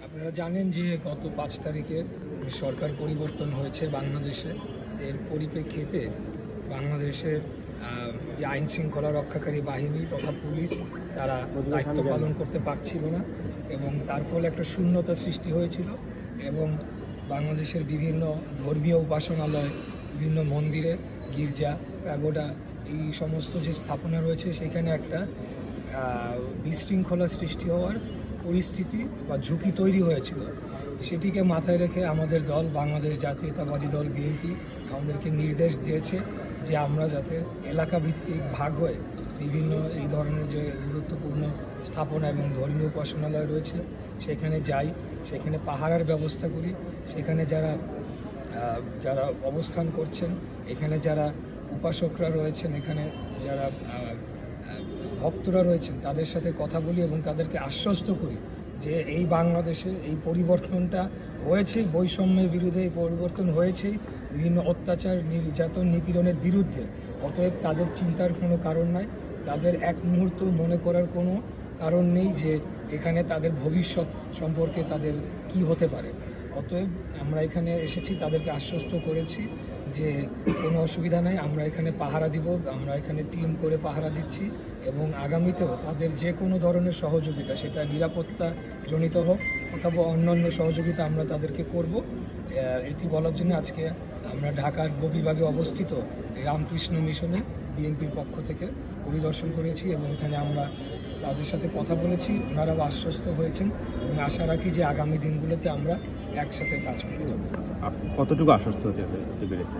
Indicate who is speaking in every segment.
Speaker 1: আপনারা জানেন যে গত 5 তারিখে সরকার পরিবর্তন হয়েছে বাংলাদেশে। এর পরিপ্রেক্ষিতে বাংলাদেশের যে আইন শৃঙ্খলা রক্ষাকারী বাহিনী তথা পুলিশ তারা দায়িত্ব পালন করতে পারছিল না এবং তার ফলে একটা শূন্যতা সৃষ্টি হয়েছিল এবং বাংলাদেশের বিভিন্ন ধর্মীয় উপাসনালয়, বিভিন্ন মন্দিরে, গির্জা, প্যাগোডা এই সমস্ত যে স্থাপনা রয়েছে সেখানে একটা বিশৃঙ্খলা সৃষ্টি হওয়ার পরিস্থিতি বা ঝুঁকি তৈরি হয়েছিল। সেটিকে মাথায় রেখে আমাদের দল বাংলাদেশ জাতীয়তাবাদী দল বিএনপি আমাদেরকে নির্দেশ দিয়েছে যে আমরা যাতে এলাকা ভিত্তিক ভাগ হয়ে বিভিন্ন এই ধরনের যে গুরুত্বপূর্ণ স্থাপনা এবং ধর্মীয় উপাসনালয় রয়েছে সেখানে যাই, সেখানে পাহারার ব্যবস্থা করি, সেখানে যারা অবস্থান করছেন, এখানে যারা উপাসকরা রয়েছেন, এখানে যারা ভক্তরা রয়েছেন তাদের সাথে কথা বলি এবং তাদেরকে আশ্বস্ত করি যে এই বাংলাদেশে এই পরিবর্তনটা হয়েছেই, বৈষম্যের বিরুদ্ধে এই পরিবর্তন হয়েছেই, বিভিন্ন অত্যাচার, নির্যাতন, নিপীড়নের বিরুদ্ধে। অতএব তাদের চিন্তার কোনো কারণ নাই, তাদের এক মুহূর্ত মনে করার কোনো কারণ নেই যে এখানে তাদের ভবিষ্যৎ সম্পর্কে তাদের কি হতে পারে। অতএব আমরা এখানে এসেছি, তাদেরকে আশ্বস্ত করেছি যে কোনো অসুবিধা নাই, আমরা এখানে পাহারা দিব, আমরা এখানে টিম করে পাহারা দিচ্ছি এবং আগামীতেও তাদের যে কোনো ধরনের সহযোগিতা, সেটা নিরাপত্তাজনিত হোক অথবা অন্যান্য সহযোগিতা আমরা তাদেরকে করব। এটি বলার জন্য আজকে আমরা ঢাকার গোপীবাগে অবস্থিত রামকৃষ্ণ মিশনে বিএনপির পক্ষ থেকে পরিদর্শন করেছি এবং এখানে আমরা তাদের সাথে কথা বলেছি, ওনারাও আশ্বস্ত হয়েছেন এবং আশা রাখি যে আগামী দিনগুলোতে আমরা একসাথে কাজ করে যাব।
Speaker 2: কতটুকু আশ্বস্ত হতে পেরেছে?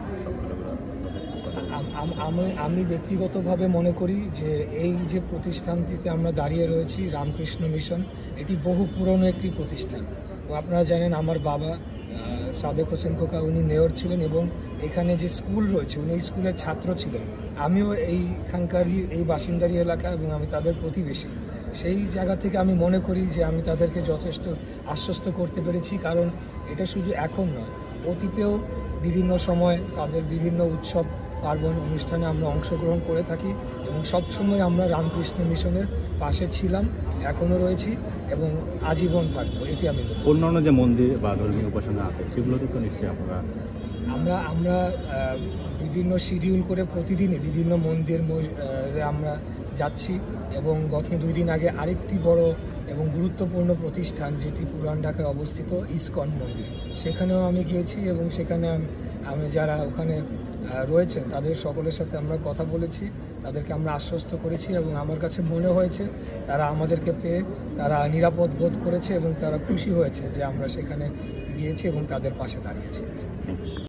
Speaker 1: আমি ব্যক্তিগতভাবে মনে করি যে এই যে প্রতিষ্ঠানটিতে আমরা দাঁড়িয়ে রয়েছি রামকৃষ্ণ মিশন, এটি বহু পুরনো একটি প্রতিষ্ঠান। আপনারা জানেন আমার বাবা সাদেক হোসেন খোকা উনি মেয়র ছিলেন এবং এখানে যে স্কুল রয়েছে উনি এই স্কুলের ছাত্র ছিলেন। আমিও এইখানকারই এই বাসিন্দারি এলাকা এবং আমি তাদের প্রতিবেশী। সেই জায়গা থেকে আমি মনে করি যে আমি তাদেরকে যথেষ্ট আশ্বস্ত করতে পেরেছি, কারণ এটা শুধু এখন নয়, অতীতেও বিভিন্ন সময় তাদের বিভিন্ন উৎসব পার্বণ অনুষ্ঠানে আমরা অংশগ্রহণ করে থাকি এবং সবসময় আমরা রামকৃষ্ণ মিশনের পাশে ছিলাম, এখনও রয়েছি এবং আজীবন থাকবো। এটি আমি
Speaker 2: অন্যান্য যে মন্দির বা ধর্মীয় উপাসনা আছে সেগুলোতে তো নিশ্চয়ই
Speaker 1: আমরা বিভিন্ন শিডিউল করে প্রতিদিনই বিভিন্ন মন্দিরে আমরা যাচ্ছি এবং গত 2 দিন আগে আরেকটি বড় এবং গুরুত্বপূর্ণ প্রতিষ্ঠান যেটি পুরান ঢাকায় অবস্থিত ইসকন মন্দির, সেখানেও আমি গিয়েছি এবং সেখানে আমি যারা ওখানে রয়েছেন তাদের সকলের সাথে আমরা কথা বলেছি, তাদেরকে আমরা আশ্বস্ত করেছি এবং আমার কাছে মনে হয়েছে তারা আমাদেরকে পেয়ে তারা নিরাপদ বোধ করেছে এবং তারা খুশি হয়েছে যে আমরা সেখানে গিয়েছি এবং তাদের পাশে দাঁড়িয়েছি।